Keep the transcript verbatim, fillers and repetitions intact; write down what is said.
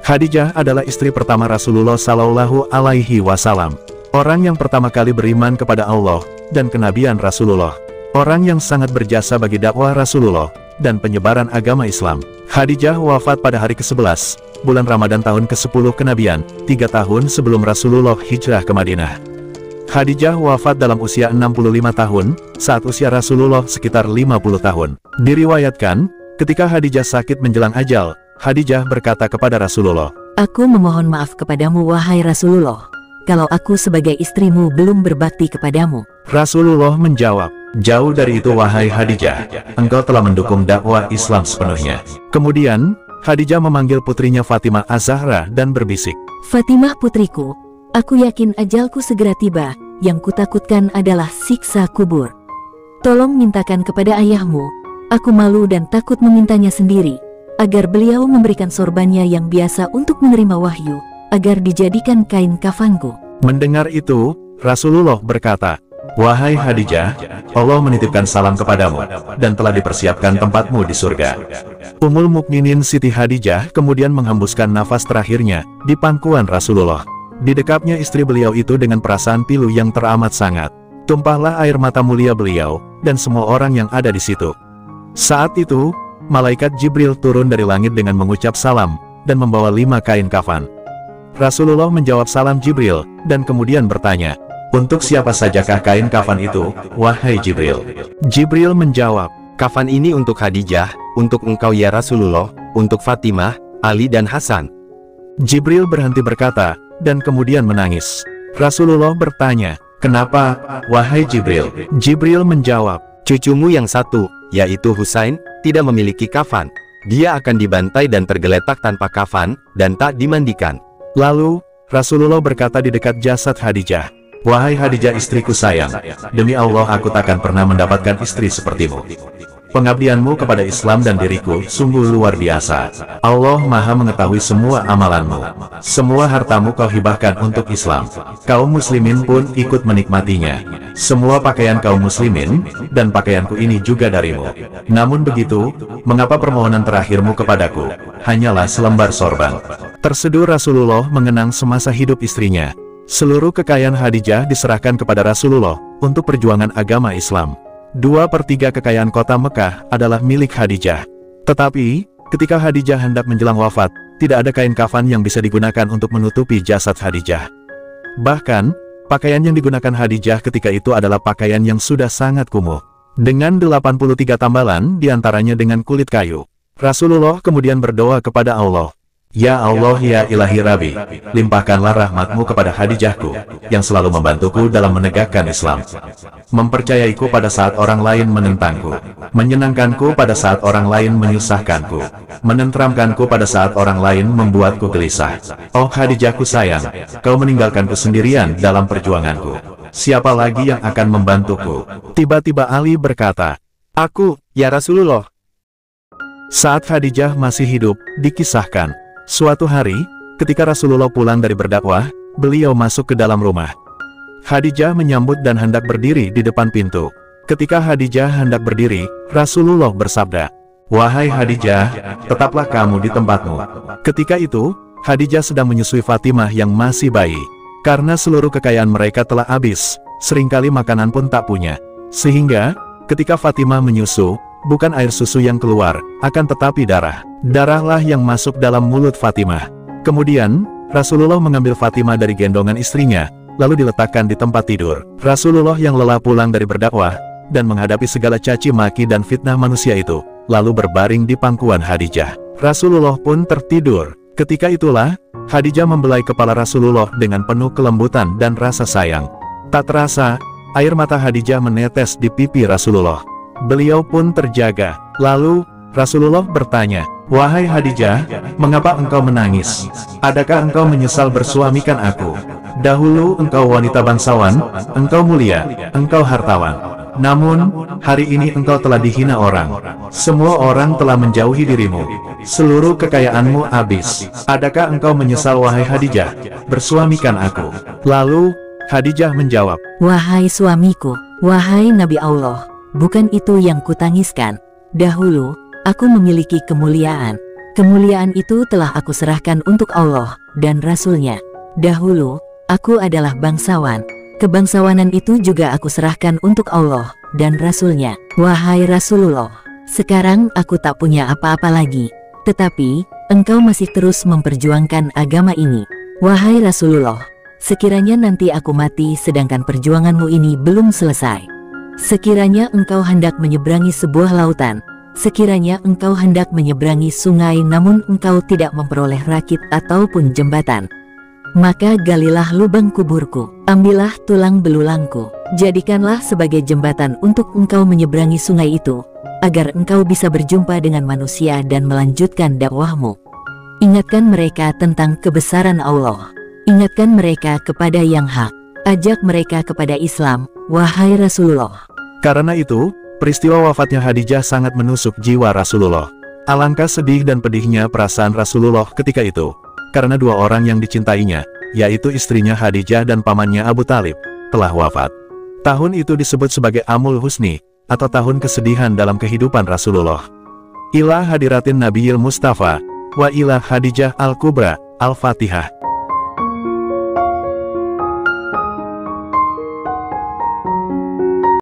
Khadijah adalah istri pertama Rasulullah Shallallahu Alaihi Wasallam. Orang yang pertama kali beriman kepada Allah dan kenabian Rasulullah. Orang yang sangat berjasa bagi dakwah Rasulullah dan penyebaran agama Islam. Khadijah wafat pada hari kesebelas, bulan Ramadan tahun kesepuluh kenabian, tiga tahun sebelum Rasulullah hijrah ke Madinah. Khadijah wafat dalam usia enam puluh lima tahun, saat usia Rasulullah sekitar lima puluh tahun. Diriwayatkan, ketika Khadijah sakit menjelang ajal, Khadijah berkata kepada Rasulullah, "Aku memohon maaf kepadamu wahai Rasulullah, kalau aku sebagai istrimu belum berbakti kepadamu." Rasulullah menjawab, "Jauh dari itu wahai Khadijah, engkau telah mendukung dakwah Islam sepenuhnya." Kemudian, Khadijah memanggil putrinya Fatimah Az-Zahra dan berbisik, "Fatimah putriku, aku yakin ajalku segera tiba, yang kutakutkan adalah siksa kubur. Tolong mintakan kepada ayahmu, aku malu dan takut memintanya sendiri, agar beliau memberikan sorbannya yang biasa untuk menerima wahyu, agar dijadikan kain kafanku." Mendengar itu, Rasulullah berkata, "Wahai Khadijah, Allah menitipkan salam kepadamu, dan telah dipersiapkan tempatmu di surga." Ummul Mukminin Siti Khadijah kemudian menghembuskan nafas terakhirnya di pangkuan Rasulullah. Didekapnya istri beliau itu dengan perasaan pilu yang teramat sangat. Tumpahlah air mata mulia beliau, dan semua orang yang ada di situ. Saat itu, malaikat Jibril turun dari langit dengan mengucap salam, dan membawa lima kain kafan. Rasulullah menjawab salam Jibril, dan kemudian bertanya, "Untuk siapa sajakah kain kafan itu, wahai Jibril?" Jibril menjawab, "Kafan ini untuk Khadijah, untuk engkau ya Rasulullah, untuk Fatimah, Ali dan Hasan." Jibril berhenti berkata, dan kemudian menangis. Rasulullah bertanya, "Kenapa, wahai Jibril?" Jibril menjawab, "Cucumu yang satu, yaitu Husain, tidak memiliki kafan. Dia akan dibantai dan tergeletak tanpa kafan, dan tak dimandikan." Lalu, Rasulullah berkata di dekat jasad Khadijah, "Wahai Khadijah istriku sayang, demi Allah aku takkan pernah mendapatkan istri sepertimu. Pengabdianmu kepada Islam dan diriku sungguh luar biasa. Allah Maha mengetahui semua amalanmu. Semua hartamu kau hibahkan untuk Islam. Kaum muslimin pun ikut menikmatinya. Semua pakaian kaum muslimin, dan pakaianku ini juga darimu. Namun begitu, mengapa permohonan terakhirmu kepadaku hanyalah selembar sorban?" Terseduh Rasulullah mengenang semasa hidup istrinya. Seluruh kekayaan Khadijah diserahkan kepada Rasulullah untuk perjuangan agama Islam. Dua per tiga kekayaan kota Mekah adalah milik Khadijah. Tetapi, ketika Khadijah hendak menjelang wafat, tidak ada kain kafan yang bisa digunakan untuk menutupi jasad Khadijah. Bahkan, pakaian yang digunakan Khadijah ketika itu adalah pakaian yang sudah sangat kumuh, dengan delapan puluh tiga tambalan diantaranya dengan kulit kayu. Rasulullah kemudian berdoa kepada Allah, "Ya Allah ya ilahi Rabbi, limpahkanlah rahmatmu kepada Khadijahku, yang selalu membantuku dalam menegakkan Islam, mempercayaiku pada saat orang lain menentangku, menyenangkanku pada saat orang lain menyusahkanku, menenteramkanku pada saat orang lain membuatku gelisah. Oh Khadijahku sayang, kau meninggalkanku sendirian dalam perjuanganku. Siapa lagi yang akan membantuku?" Tiba-tiba Ali berkata, "Aku, ya Rasulullah." Saat Khadijah masih hidup, dikisahkan, suatu hari, ketika Rasulullah pulang dari berdakwah, beliau masuk ke dalam rumah. Khadijah menyambut dan hendak berdiri di depan pintu. Ketika Khadijah hendak berdiri, Rasulullah bersabda, "Wahai Khadijah, tetaplah kamu di tempatmu." Ketika itu, Khadijah sedang menyusui Fatimah yang masih bayi. Karena seluruh kekayaan mereka telah habis, seringkali makanan pun tak punya. Sehingga, ketika Fatimah menyusu, bukan air susu yang keluar, akan tetapi darah. Darahlah yang masuk dalam mulut Fatimah. Kemudian, Rasulullah mengambil Fatimah dari gendongan istrinya, lalu diletakkan di tempat tidur. Rasulullah yang lelah pulang dari berdakwah, dan menghadapi segala caci maki dan fitnah manusia itu, lalu berbaring di pangkuan Khadijah. Rasulullah pun tertidur. Ketika itulah, Khadijah membelai kepala Rasulullah dengan penuh kelembutan dan rasa sayang. Tak terasa, air mata Khadijah menetes di pipi Rasulullah. Beliau pun terjaga. Lalu, Rasulullah bertanya, "Wahai Khadijah, mengapa engkau menangis? Adakah engkau menyesal bersuamikan aku? Dahulu engkau wanita bangsawan, engkau mulia, engkau hartawan. Namun, hari ini engkau telah dihina orang. Semua orang telah menjauhi dirimu. Seluruh kekayaanmu habis. Adakah engkau menyesal wahai Khadijah, bersuamikan aku?" Lalu, Khadijah menjawab, "Wahai suamiku, wahai Nabi Allah, bukan itu yang kutangiskan. Dahulu, aku memiliki kemuliaan. Kemuliaan itu telah aku serahkan untuk Allah dan Rasul-Nya. Dahulu, aku adalah bangsawan. Kebangsawanan itu juga aku serahkan untuk Allah dan Rasul-Nya. Wahai Rasulullah, sekarang aku tak punya apa-apa lagi. Tetapi, engkau masih terus memperjuangkan agama ini. Wahai Rasulullah, sekiranya nanti aku mati sedangkan perjuanganmu ini belum selesai. Sekiranya engkau hendak menyeberangi sebuah lautan, sekiranya engkau hendak menyeberangi sungai namun engkau tidak memperoleh rakit ataupun jembatan, maka galilah lubang kuburku, ambillah tulang belulangku, jadikanlah sebagai jembatan untuk engkau menyeberangi sungai itu, agar engkau bisa berjumpa dengan manusia dan melanjutkan dakwahmu. Ingatkan mereka tentang kebesaran Allah. Ingatkan mereka kepada yang hak. Ajak mereka kepada Islam, wahai Rasulullah. Karena itu, peristiwa wafatnya Khadijah sangat menusuk jiwa Rasulullah. Alangkah sedih dan pedihnya perasaan Rasulullah ketika itu, karena dua orang yang dicintainya, yaitu istrinya Khadijah dan pamannya Abu Talib, telah wafat. Tahun itu disebut sebagai Amul Husni, atau tahun kesedihan dalam kehidupan Rasulullah. Ila hadiratin Nabiyil Mustafa, wa ila Khadijah al-Kubra, Al-Fatihah.